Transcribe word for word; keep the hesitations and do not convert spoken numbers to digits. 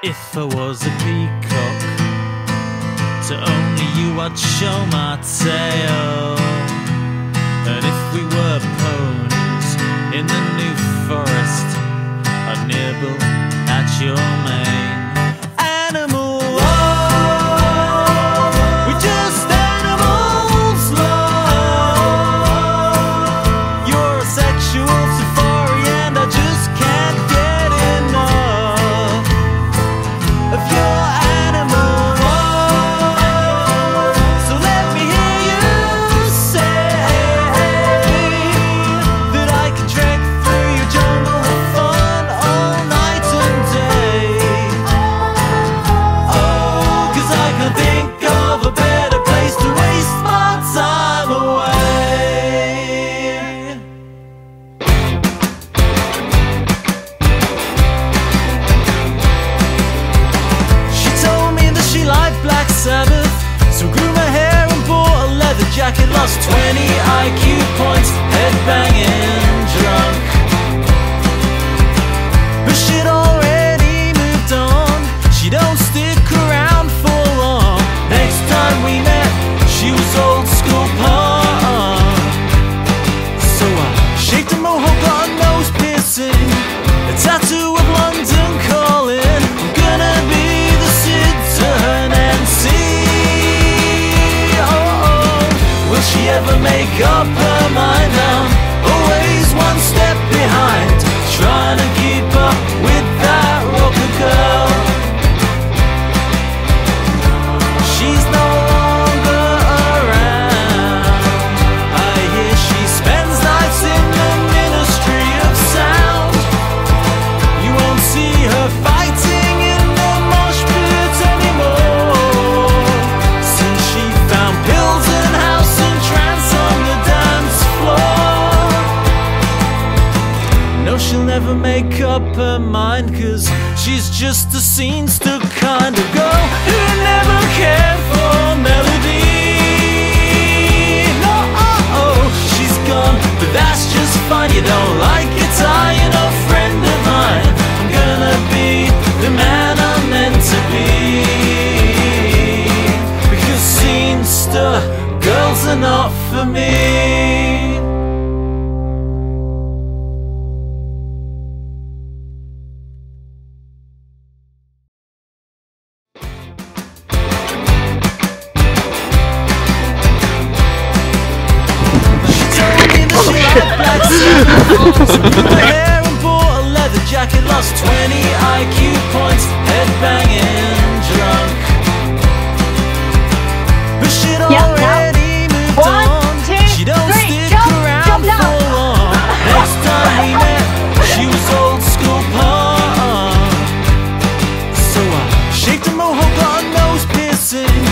If I was a peacock, to only you I'd show my tail. And if we were ponies in the New Forest, I'd nibble at your mane. Animal love, we're just animals love. You're a sexual safari and I just can't get enough of your animal love. So let me hear you say that I can trek through your jungle of fun all night and day. Oh, 'cause I can't think of a better place to waste my time away. She told me that she liked Black Sabbath, so grew my hair and bought a leather jacket. Lost twenty I Q points, headbanging drunk. But she'd already moved on, she don't stick around for long. Next time we met, she was old school punk. So I shaved a mohawk, got a nose piercing, a tattoo of London calling. I'm gonna be the Sid to her Nancy. Oh, oh, will she ever make up her mind now? Always one step behind, trying to keep up with that rocker girl. She's no longer around. I hear she spends nights in the Ministry of Sound. You won't see her fighting in the mosh pit anymore, since she found pills and house and trance on the dance floor. No, she'll never make up her mind, 'cause she's just a scenester kind of girl who never cared for melody. No, oh, oh, she's gone, but that's just fine. You don't like guitar, you're no friend of mine. I'm gonna be the man I'm meant to be, because scenester girls are not for me. So grew my hair and bought a leather jacket. Lost twenty I Q points, headbanging drunk. But she'd already moved One, on, two, she don't three, stick jump, around jump for down. long. Next time we met, she was old school punk. So I shaved a mohawk, got a nose piercing,